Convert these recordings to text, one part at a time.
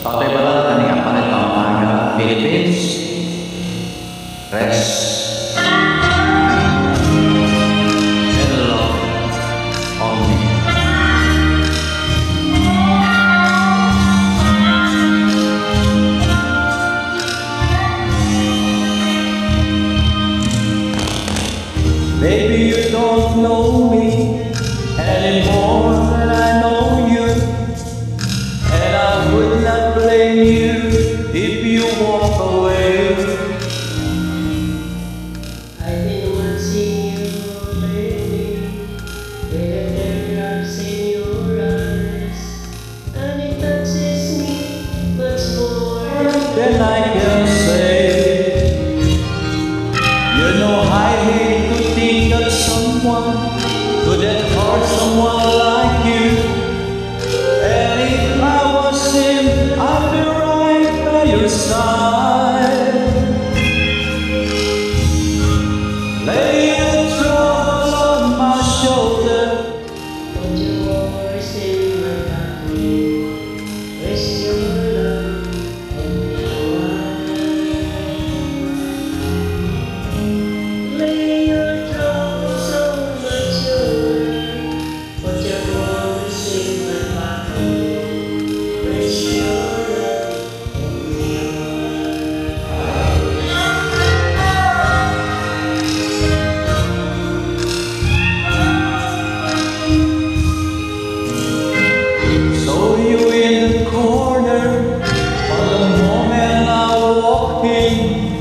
Totoy Balal kaning palit pamangga Philippines. Rest and love on me. Baby, you don't know me anymore than I know you, and I would not blame you if you walk away. I've been watching you lately, whenever I've seen your eyes, and it touches me much more Then I can say, you know, I hate to think that someone could have hurt someone like you. And if I was him, I'd be right by your side. Lay your trouble on my shoulder. Put your words in my pocket, rest your love on me a while. Lay your troubles on my shoulder, put your words in my pocket, rest your love on me a So you in the corner for the moment I walk in.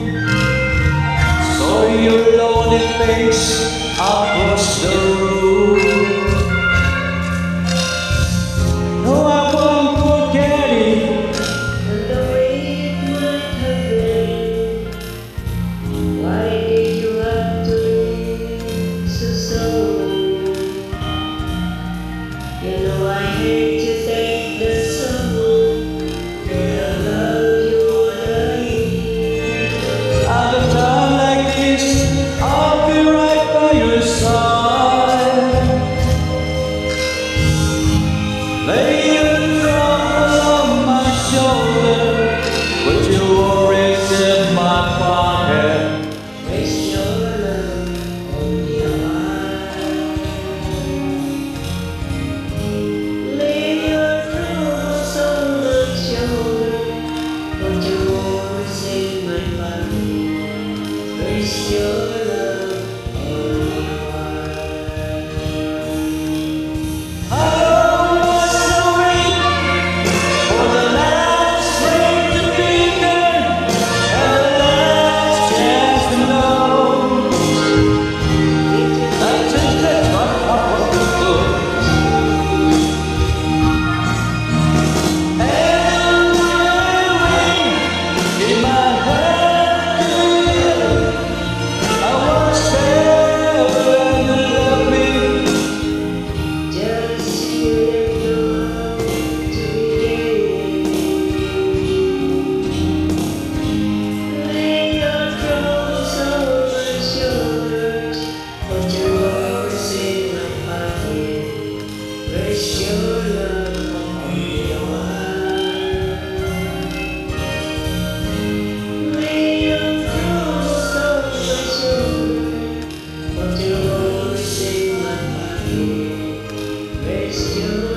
Saw your lonely face across the room. No, I won't forget it. And the way it might have been. Why did you have to leave so soon? You know I hate to take the someone that I love you more than you. At a time like this, I'll be right by your side. Lay your trouble on my shoulder, put your worries in my pocket. Rest your love on me a while. Lay your troubles on my shoulder, put your words in my pocket. Rest your love on me a while. I was so weak for the last rain to be there, and the last chance to know. That's it, that's what I want to do. And in my head, I was there when you left me. Just you know to lay your troubles on my shoulders, put your words in my pocket, rest your love on me a while. Lay your troubles on my shoulders, put your words in my pocket, rest your